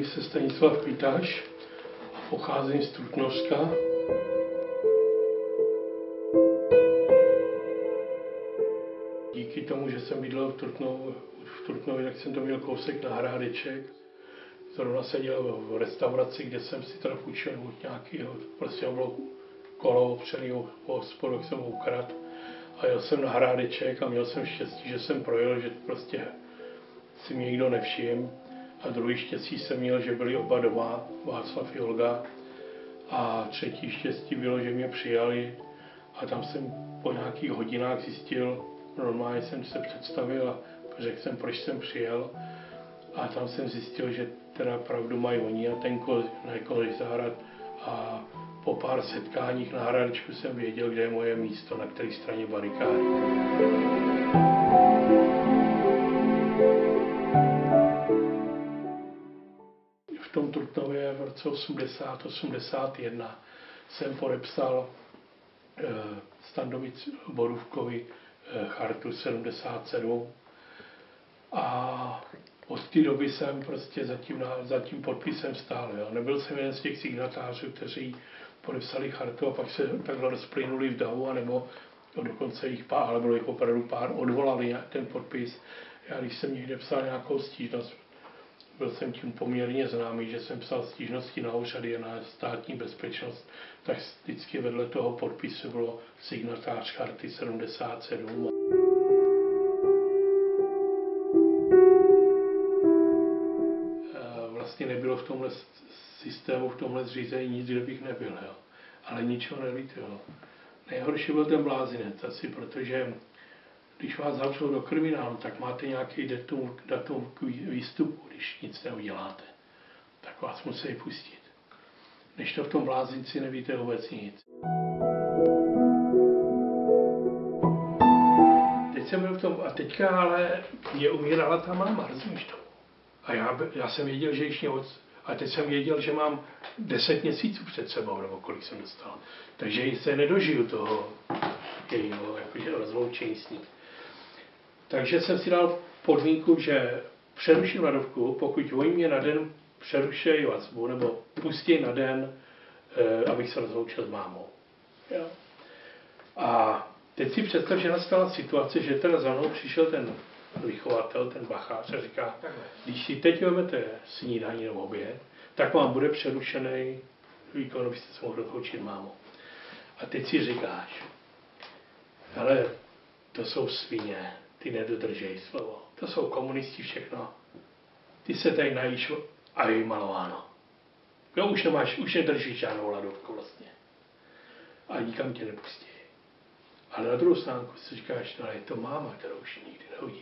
Jmenuji se Stanislav Pitaš a pocházím z Trutnovska. Díky tomu, že jsem bydlel v Trutnově, tak jsem to měl kousek na Hrádeček. Zrovna seděl v restauraci, kde jsem si teda půjčil od nějakého, prostě bylo kolo opřeného po hospodu, jsem ho ukradl. A jel jsem na Hrádeček a měl jsem štěstí, že jsem projel, že prostě si mě nikdo nevšiml. A druhý štěstí jsem měl, že byli oba doma, Václav i Olga. A třetí štěstí bylo, že mě přijali a tam jsem po nějakých hodinách zjistil, normálně jsem se představil a řekl jsem, proč jsem přijel. A tam jsem zjistil, že teda pravdu mají oni a ten zahrad. A po pár setkáních na Hradečku jsem věděl, kde je moje místo, na které straně barikády. V tom Trutnově v roce 80-81 jsem podepsal Standovi Borůvkovi chartu 77 a od té doby jsem prostě za tím podpisem stál. Jo. Nebyl jsem jeden z těch signatářů, kteří podepsali chartu a pak se takhle rozplynuli v davu, anebo dokonce jich pár, ale bylo jich opravdu pár, odvolali ten podpis. Já když jsem někde psal nějakou stížnost, byl jsem tím poměrně známý, že jsem psal stížnosti na úřady a na státní bezpečnost, tak vždycky vedle toho podpisu bylo signatář charty 77. Vlastně nebylo v tomhle systému, v tomhle zřízení nic, kde bych nebyl, jo. Ale ničeho nelítuju. Nejhorší byl ten blázinec asi, protože když vás zavřou do kriminálu, tak máte nějaký datum k výstupu, když nic neuděláte. Tak vás musí pustit. Než to v tom blázinci nevíte vůbec nic. Teď jsem byl v tom, a teďka ale mě umírala ta máma, rozumíš to? A já jsem věděl, že ještě a teď jsem věděl, že mám 10 měsíců před sebou, nebo kolik jsem dostal. Takže se nedožiju toho jejího jakože rozloučení s ní. Takže jsem si dal podmínku, že přeruším hladovku, pokud oni mě na den přerušejí vazbu, nebo pustí na den, abych se rozloučil s mámou. Jo. A teď si představ, že nastala situace, že teda za mnou přišel ten vychovatel, ten bachář a říká, když si teď vezmete snídaní nebo oběd, tak vám bude přerušený výkon, abyste se mohli rozloučit mámou. A teď si říkáš, hele, to jsou svině, ty nedodržejí slovo. To jsou komunisti všechno. Ty se tady najíš a je malováno. Jo, už nedržíš žádnou hladovku vlastně. A nikam tě nepustí. Ale na druhou stránku si říkáš, no ale je to máma, kterou už nikdy neuvidím.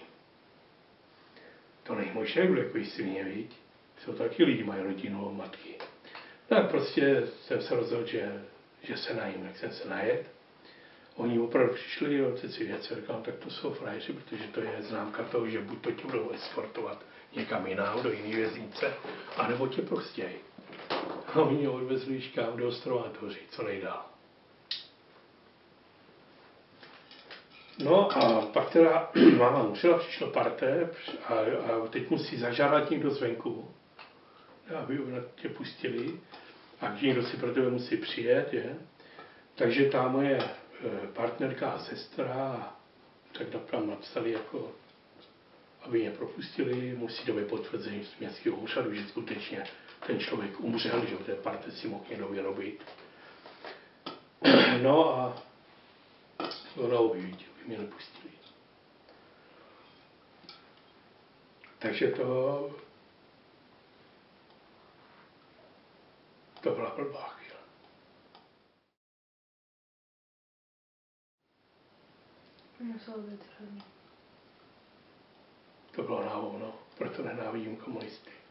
To není možné, kdo jako svině, viď? Jsou taky lidi, mají rodinu, matky. Tak prostě jsem se rozhodl, že se najím, tak jsem se najet. Oni opravdu přišli, otec si věci, říkám, tak to jsou frajeři, protože to je známka toho, že buď to tě budou eskortovat někam jinam, do jiné věznice, anebo tě prostějí. A oni mě odvezli kam do Ostrova Tvoří, co nejdál. No a pak teda máma umřela, přišlo parté a teď musí zažádat někdo zvenku, aby tě pustili a někdo si pro tebe musí přijet, je. Takže ta moje partnerka a sestra, tak tam napsali, jako, aby mě propustili, musí době potvrzení z městského úřadu, že skutečně ten člověk umřel, že v té parte si mohl někdo vyrobit. No a znovu by mě nepustili. Takže to byla blbá chvíle. Muselo být hrozný. To bylo na hovno, proto nenávidím komunisty.